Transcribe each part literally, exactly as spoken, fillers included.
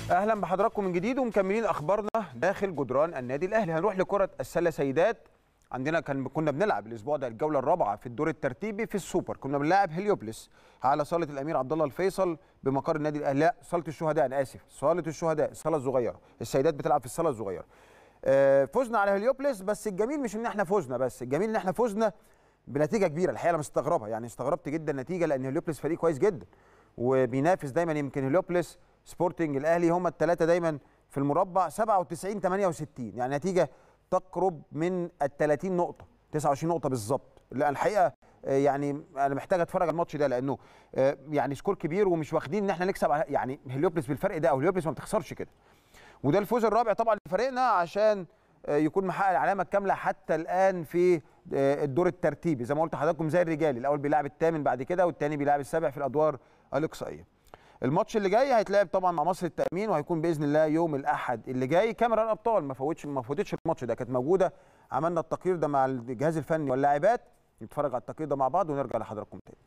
اهلا بحضراتكم من جديد ومكملين اخبارنا داخل جدران النادي الاهلي. هنروح لكره السله سيدات. عندنا كان كنا بنلعب الاسبوع ده الجوله الرابعه في الدور الترتيبي في السوبر. كنا بنلاعب هليوبلس على صاله الامير عبد الله الفيصل بمقر النادي الاهلي. لا، صاله الشهداء، انا اسف، صاله الشهداء، الصاله الصغيره. السيدات بتلعب في الصاله الصغيره. آه فزنا على هليوبلس، بس الجميل مش ان احنا فزنا بس، الجميل ان احنا فزنا بنتيجه كبيره. الحقيقه انا مستغربها، يعني استغربت جدا النتيجه، لان هليوبلس فريق كويس جدا وبينافس دايما. يمكن هليوبلس، سبورتنج، الاهلي هم الثلاثه دايما في المربع سبعة وتسعين ثمانية وستين، يعني نتيجه تقرب من ال ثلاثين نقطه، تسعة وعشرين نقطه بالظبط. لا الحقيقه يعني انا محتاج اتفرج على الماتش ده، لانه يعني سكور كبير ومش واخدين ان احنا نكسب يعني هليوبلس بالفرق ده، او هليوبلس ما بتخسرش كده. وده الفوز الرابع طبعا لفريقنا عشان يكون محقق العلامه الكامله حتى الان في الدور الترتيبي. زي ما قلت لحضراتكم زي الرجال، الاول بيلعب الثامن بعد كده، والثاني بيلعب السابع في الادوار الاقصائيه. الماتش اللي جاي هيتلعب طبعا مع مصر التأمين، وهيكون باذن الله يوم الاحد اللي جاي. كاميرا الابطال ما فوتش ما فوتتش الماتش ده، كانت موجوده. عملنا التقرير ده مع الجهاز الفني واللاعبات. نتفرج على التقرير ده مع بعض ونرجع لحضراتكم تاني.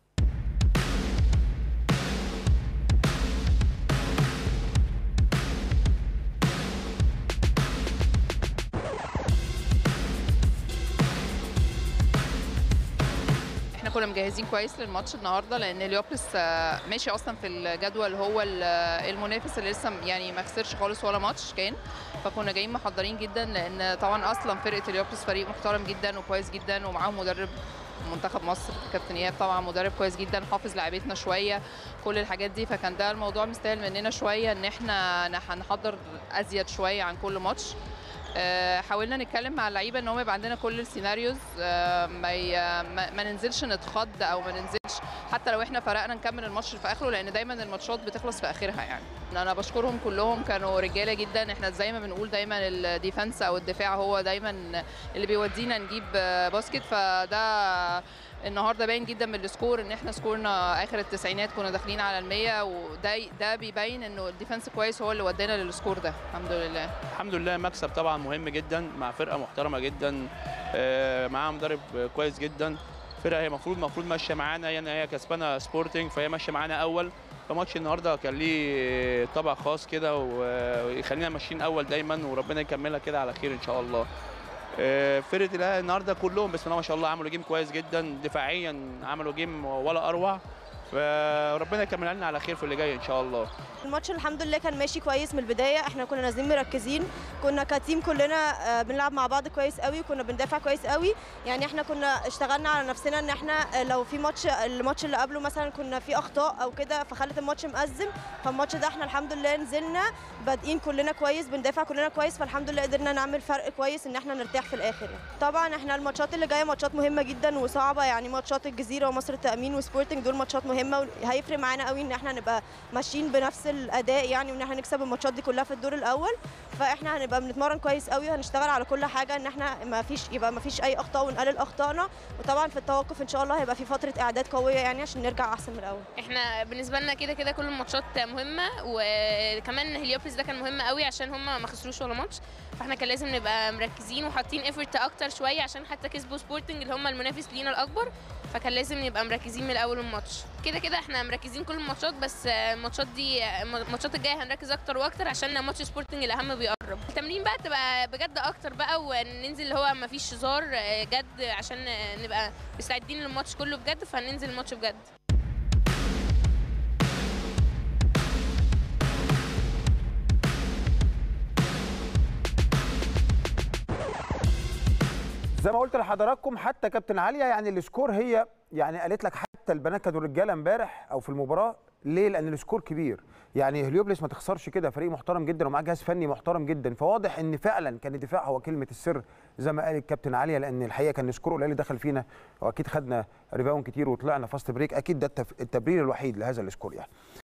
احنا كنا مجهزين كويس للماتش النهارده، لان هليوبلس ماشي اصلا في الجدول، هو المنافس اللي لسه يعني ما خسرش خالص ولا ماتش كان، فكنا جايين محضرين جدا، لان طبعا اصلا فرقه هليوبلس فريق محترم جدا وكويس جدا، ومعاهم مدرب منتخب مصر كابتن ايهاب، طبعا مدرب كويس جدا حافظ لاعبتنا شويه، كل الحاجات دي. فكان ده الموضوع مستاهل مننا شويه ان احنا هنحضر ازيد شويه عن كل ماتش. حاولنا نتكلم مع اللعيبه ان هم يبقى عندنا كل السيناريوز، ما, ما ننزلش نتخض او ما ننزلش حتى لو احنا فرقنا نكمل الماتش في اخره، لان دايما الماتشات بتخلص في اخرها. يعني انا بشكرهم كلهم، كانوا رجاله جدا. احنا زي ما بنقول دايما الديفنس او الدفاع هو دايما اللي بيودينا نجيب باسكت، فده النهارده باين جدا من السكور ان احنا سكورنا اخر التسعينات، كنا داخلين على المية، وده ده بيبين انه الديفنس كويس هو اللي ودانا للسكور ده. الحمد لله الحمد لله. مكسب طبعا مهم جدا مع فرقه محترمه جدا، معاها مدرب كويس جدا. فرقه هي المفروض المفروض ماشيه معانا، يعني هي كسبانه سبورتنج فهي ماشيه معانا اول. فماتش النهارده كان ليه طابع خاص كده ويخلينا ماشيين اول دايما، وربنا يكملها كده على خير ان شاء الله. فرقه الاهلي النهارده كلهم بسم الله ما شاء الله عملوا جيم كويس جدا، دفاعيا عملوا جيم ولا اروع، فربنا يكملها لنا على خير في اللي جاي ان شاء الله. الماتش الحمد لله كان ماشي كويس من البدايه، احنا كنا نازلين مركزين، كنا كتيم كلنا بنلعب مع بعض كويس قوي، كنا بندافع كويس قوي. يعني احنا كنا اشتغلنا على نفسنا ان احنا لو في ماتش الماتش اللي قبله مثلا كنا في اخطاء او كده فخلت الماتش مأزم، فالماتش ده احنا الحمد لله نزلنا بادئين كلنا كويس، بندافع كلنا كويس، فالحمد لله قدرنا نعمل فرق كويس ان احنا نرتاح في الاخر. طبعا احنا الماتشات اللي جايه ماتشات مهمه جدا وصعبه، يعني ماتشات الجزيره ومصر التأمين وسبورتنج دول ماتشات مهمه، وهيفرق معانا قوي ان احنا نبقى ماشيين بنفس الاداء، يعني وان احنا نكسب الماتشات دي كلها في الدور الاول. فاحنا هنبقى بنتمرن كويس قوي، وهنشتغل على كل حاجه ان احنا ما فيش يبقى ما فيش اي اخطاء ونقلل اخطائنا. وطبعا في التوقف ان شاء الله هيبقى في فتره اعداد قويه يعني عشان نرجع احسن من الاول. احنا بالنسبه لنا كده كده كل الماتشات مهمه، وكمان هليوبلس ده كان مهم قوي عشان هم ما خسروش ولا ماتش، فاحنا كان لازم نبقى مركزين وحاطين ايفورت اكتر شويه عشان حتى كسبوا سبورتنج اللي هم المنافس لينا الاكبر، فكان لازم نبقى مركزين من الاول الماتش. كده كده احنا مركزين كل الماتشات، بس الماتشات دي الماتشات الجايه هنركز اكتر واكتر عشان ماتش سبورتنج الاهم بيقرب. التمرين بقى تبقى بجد اكتر بقى، وننزل اللي هو ما فيش هزار جد عشان نبقى مستعدين للماتش كله بجد، فهننزل الماتش بجد. زي ما قلت لحضراتكم حتى كابتن عليا، يعني السكور هي يعني قالت لك حتى البنات كانوا رجاله امبارح او في المباراه. ليه؟ لان السكور كبير. يعني هليوبلس ما تخسرش كده، فريق محترم جدا ومعاه جهاز فني محترم جدا، فواضح ان فعلا كان الدفاع هو كلمه السر زي ما قال الكابتن عليا، لان الحقيقه كان السكور قليل دخل فينا، واكيد خدنا ريباوند كتير وطلعنا فاست بريك، اكيد ده التبرير الوحيد لهذا السكور يعني.